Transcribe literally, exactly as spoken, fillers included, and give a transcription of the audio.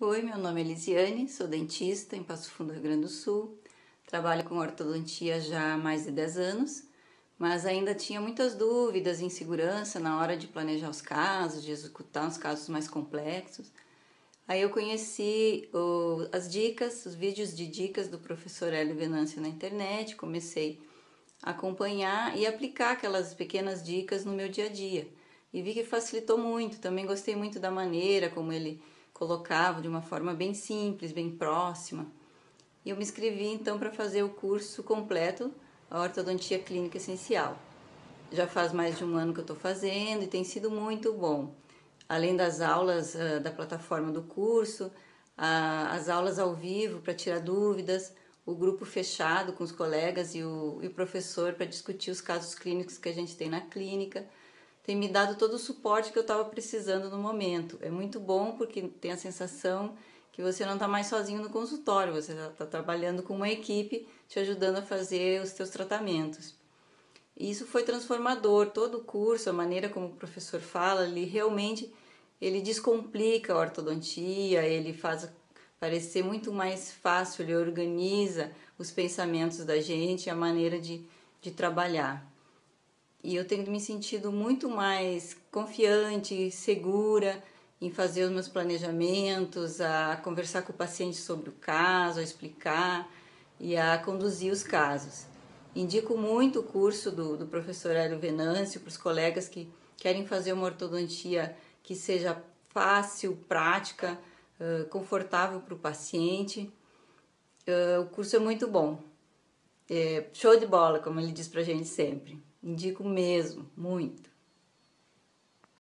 Oi, meu nome é Elisiane, sou dentista em Passo Fundo, Rio Grande do Sul. Trabalho com ortodontia já há mais de dez anos, mas ainda tinha muitas dúvidas e insegurança na hora de planejar os casos, de executar os casos mais complexos. Aí eu conheci o, as dicas, os vídeos de dicas do professor Hélio Venâncio na internet, comecei a acompanhar e aplicar aquelas pequenas dicas no meu dia a dia. E vi que facilitou muito, também gostei muito da maneira como ele colocava de uma forma bem simples, bem próxima. E eu me inscrevi então para fazer o curso completo, a Ortodontia Clínica Essencial. Já faz mais de um ano que eu estou fazendo e tem sido muito bom. Além das aulas uh, da plataforma do curso, uh, as aulas ao vivo para tirar dúvidas, o grupo fechado com os colegas e o, e o professor para discutir os casos clínicos que a gente tem na clínica, tem me dado todo o suporte que eu estava precisando no momento. É muito bom porque tem a sensação que você não está mais sozinho no consultório, você está trabalhando com uma equipe te ajudando a fazer os seus tratamentos. E isso foi transformador, todo o curso, a maneira como o professor fala, ele realmente ele descomplica a ortodontia, ele faz parecer muito mais fácil, ele organiza os pensamentos da gente, a maneira de, de trabalhar. E eu tenho me sentido muito mais confiante, segura em fazer os meus planejamentos, a conversar com o paciente sobre o caso, a explicar e a conduzir os casos. Indico muito o curso do, do professor Hélio Venâncio para os colegas que querem fazer uma ortodontia que seja fácil, prática, uh, confortável para o paciente. Uh, o curso é muito bom. É show de bola, como ele diz pra gente sempre. Indico mesmo, muito.